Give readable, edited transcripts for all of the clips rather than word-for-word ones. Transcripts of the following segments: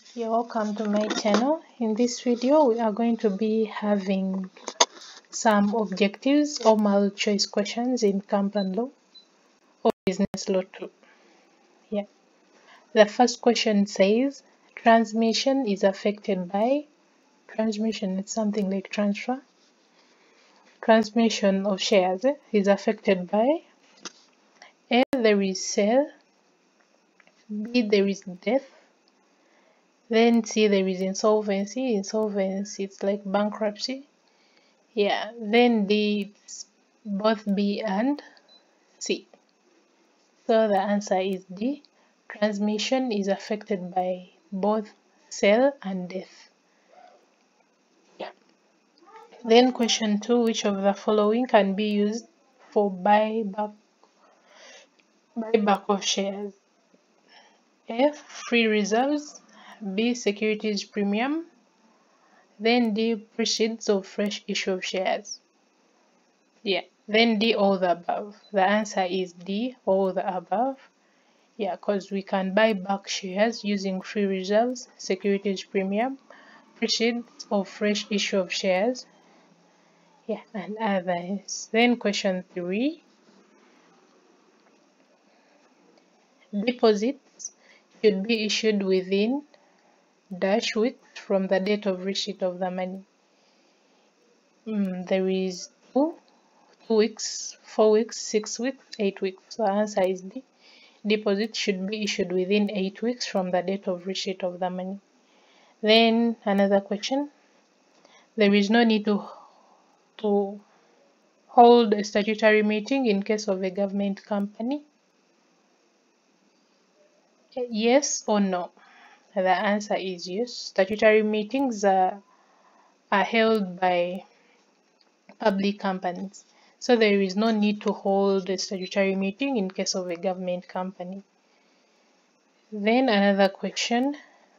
You're welcome to my channel. In this video, we are going to be having some objectives or multiple choice questions in company law or business law too. Yeah. The first question says, transmission is affected by, transmission is something like transfer. Transmission of shares is affected by A, there is sale, B, there is death, then C, there is insolvency. Insolvency, it's like bankruptcy. Yeah, then D, it's both B and C. So the answer is D. Transmission is affected by both sale and death. Yeah. Then question 2, which of the following can be used for buyback of shares? A, free reserves, B, securities premium, then D, proceeds of fresh issue of shares. Yeah, then D, all the above. The answer is D, all the above. Yeah, because we can buy back shares using free reserves, securities premium, proceeds of fresh issue of shares, yeah, and others. Then question 3, deposits should be issued within dash weeks from the date of receipt of the money. There is 2 weeks, 4 weeks, 6 weeks, 8 weeks. So the answer is D. Deposit should be issued within 8 weeks from the date of receipt of the money. Then another question. There is no need to hold a statutory meeting in case of a government company. Yes or no? The answer is yes. Statutory meetings are held by public companies. So there is no need to hold a statutory meeting in case of a government company. Then another question.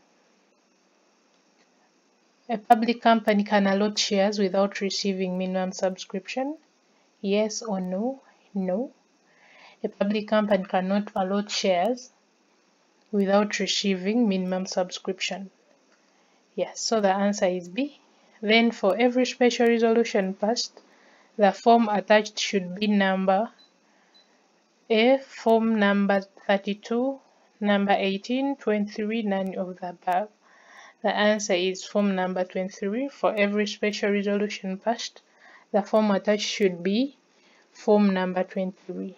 A public company can allot shares without receiving minimum subscription. Yes or no? No. A public company cannot allot shares without receiving minimum subscription. Yes, so the answer is B. Then for every special resolution passed, the form attached should be number A, form number 32, number 18, 23, none of the above. The answer is form number 23. For every special resolution passed, the form attached should be form number 23.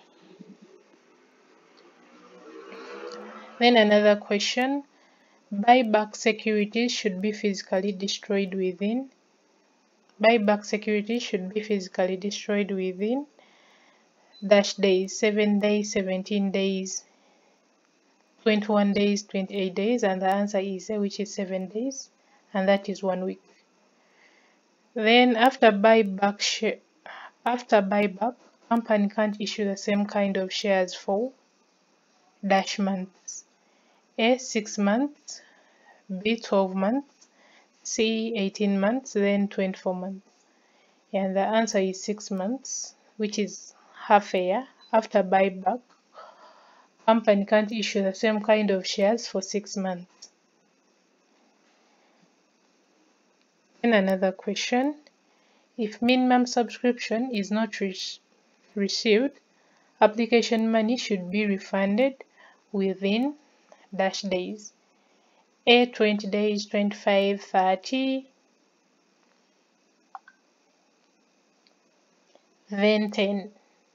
Then another question. Buyback securities should be physically destroyed within. Buyback securities should be physically destroyed within dash days, 7 days, 17 days, 21 days, 28 days, and the answer is A, which is 7 days, and that is 1 week. Then after buyback, company can't issue the same kind of shares for dash months. A, 6 months, B, 12 months, C, 18 months, then 24 months. And the answer is 6 months, which is half a year. After buyback, company can't issue the same kind of shares for 6 months. Then another question. If minimum subscription is not received, application money should be refunded within dash days. A, 20 days, 25, 30, then 10.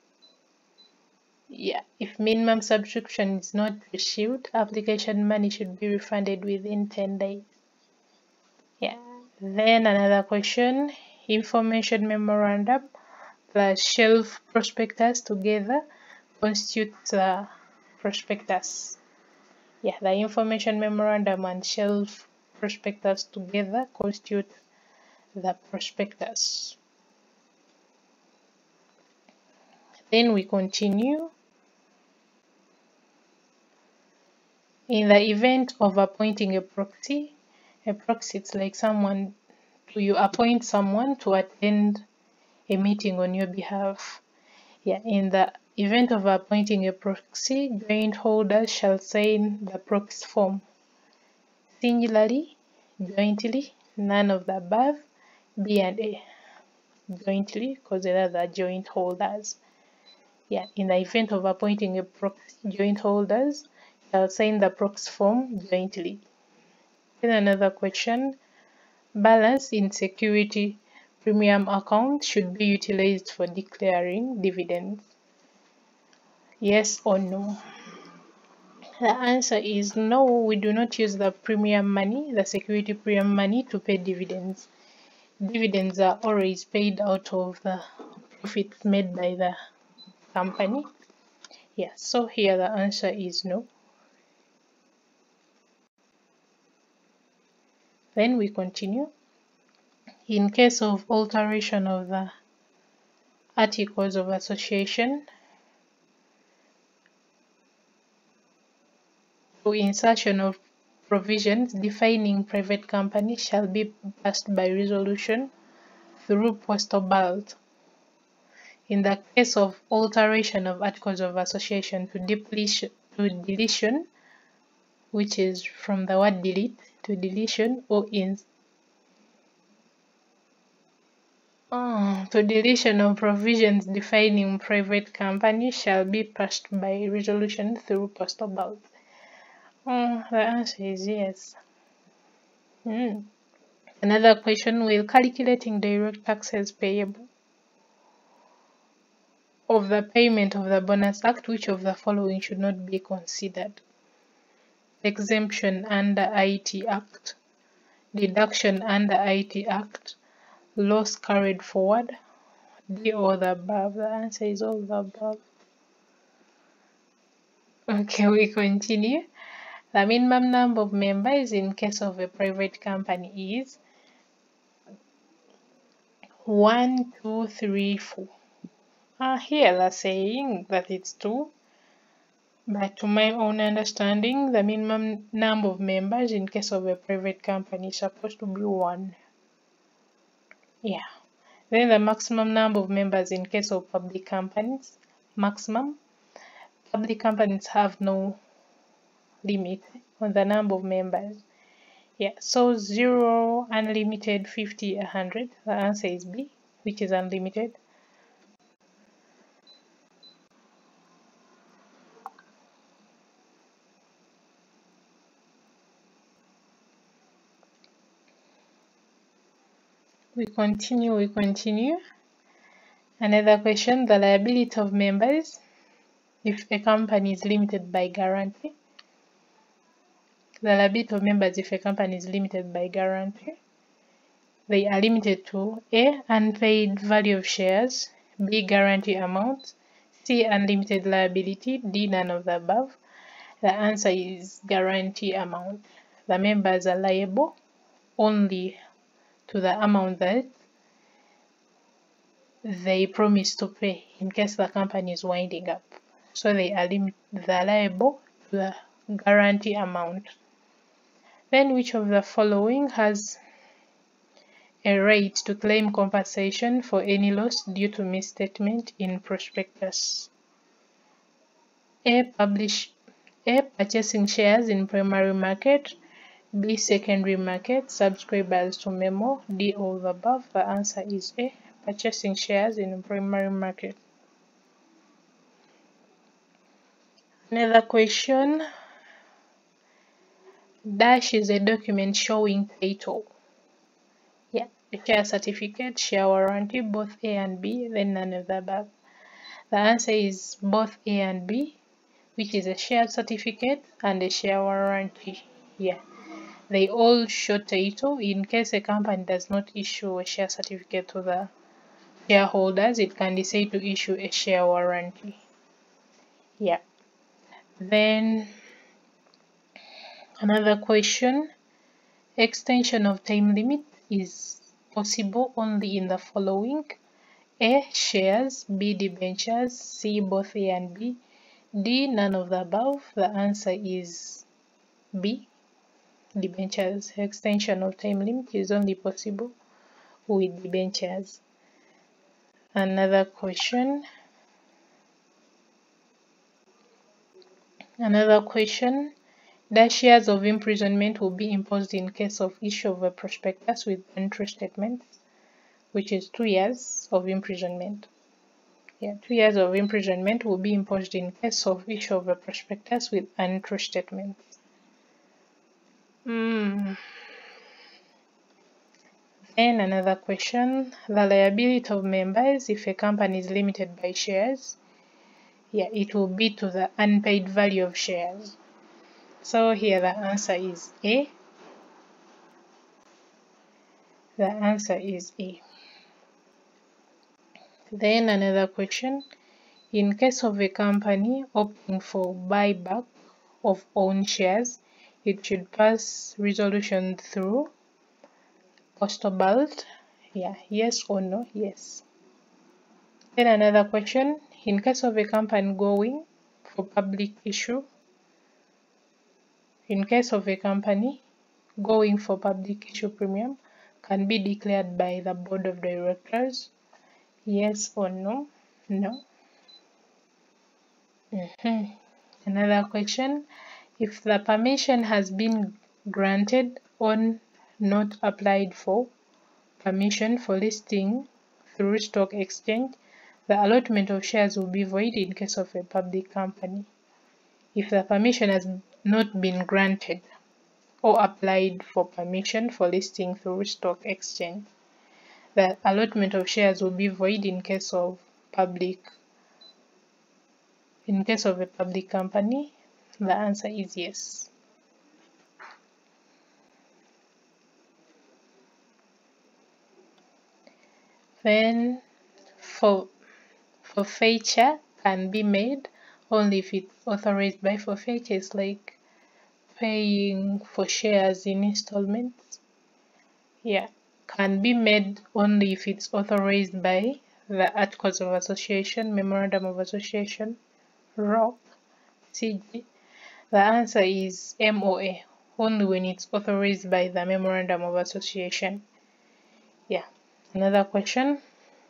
Yeah, if minimum subscription is not received, application money should be refunded within 10 days. Yeah, then another question. Information memorandum plus shelf prospectus together constitutes the prospectus. Yeah, the information memorandum and shelf prospectus together constitute the prospectus. Then we continue. In the event of appointing a proxy it's like you appoint someone to attend a meeting on your behalf. Yeah, in the event of appointing a proxy, joint holders shall sign the proxy form. singularly, jointly, none of the above, B and A. Jointly, because they are the joint holders. Yeah, in the event of appointing a proxy, joint holders shall sign the proxy form jointly. Then another question, balance in security premium account should be utilized for declaring dividends. Yes or no? The answer is no, we do not use the premium money, the security premium money, to pay dividends. Dividends are always paid out of the profits made by the company. Yeah, so here the answer is no. Then we continue. In case of alteration of the articles of association or insertion of provisions defining private company shall be passed by resolution through postal ballot. In the case of alteration of articles of association to deletion, which is from the word delete to deletion, or to deletion of provisions defining private company shall be passed by resolution through postal ballot. The answer is yes. Another question, will calculating direct taxes payable of the payment of the Bonus Act, which of the following should not be considered? Exemption under IT Act, deduction under IT Act, loss carried forward, D or the above. The answer is all the above. Okay, we continue. The minimum number of members in case of a private company is 1, 2, 3, 4. Here they're saying that it's 2, but to my own understanding, the minimum number of members in case of a private company is supposed to be 1. Yeah. Then the maximum number of members in case of public companies, maximum. Public companies have no limit on the number of members. Yeah, so 0, unlimited, 50, 100. The answer is B, which is unlimited. We continue. Another question, the liability of members if a company is limited by guarantee. The liability of members if a company is limited by guarantee. They are limited to A, unpaid value of shares, B, guarantee amount, C, unlimited liability, D, none of the above. The answer is guarantee amount. The members are liable only to the amount that they promise to pay in case the company is winding up. So they are liable to the guarantee amount. Then which of the following has a right to claim compensation for any loss due to misstatement in prospectus? A, purchasing shares in primary market, B, secondary market, subscribers to memo, D, all the above. The answer is A, purchasing shares in primary market. Another question. Dash is a document showing title. Yeah, a share certificate, share warranty, both A and B, then none of the above. The answer is both A and B, which is a share certificate and a share warranty. Yeah, they all show title. In case a company does not issue a share certificate to the shareholders, it can decide to issue a share warranty. Yeah. Then another question, extension of time limit is possible only in the following: A, shares, B, debentures, C, both A and B, D, none of the above. The answer is B, debentures. Extension of time limit is only possible with debentures. Another question. Dash years of imprisonment will be imposed in case of issue of a prospectus with untrue statements, which is 2 years of imprisonment. Yeah, 2 years of imprisonment will be imposed in case of issue of a prospectus with untrue statements. Then another question, the liability of members if a company is limited by shares. Yeah, it will be to the unpaid value of shares. So here the answer is A. The answer is A. Then another question, in case of a company opting for buyback of own shares, it should pass resolution through postal ballot. Yeah, yes or no? Yes. Then another question, in case of a company going for public issue, in case of a company going for public issue premium, can be declared by the board of directors. Yes or no? No. Another question, if the permission has been granted or not applied for permission for listing through stock exchange, the allotment of shares will be void in case of a public company. If the permission has not been granted or applied for permission for listing through stock exchange, the allotment of shares will be void in case of a public company. The answer is yes. Then forfeiture can be made only if it's authorized by forfeiture. It's like paying for shares in installments. Yeah, can be made only if it's authorized by the Articles of Association, Memorandum of Association, ROC, CG. The answer is MOA, only when it's authorized by the Memorandum of Association. Yeah. Another question.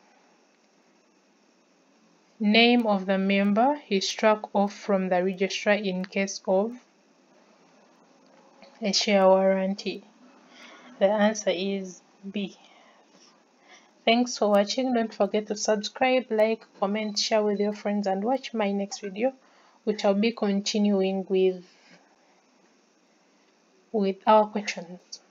Name of the member is struck off from the registrar in case of a share warranty. The answer is B. Thanks for watching. Don't forget to subscribe, like, comment, share with your friends, and watch my next video, which I'll be continuing with our questions.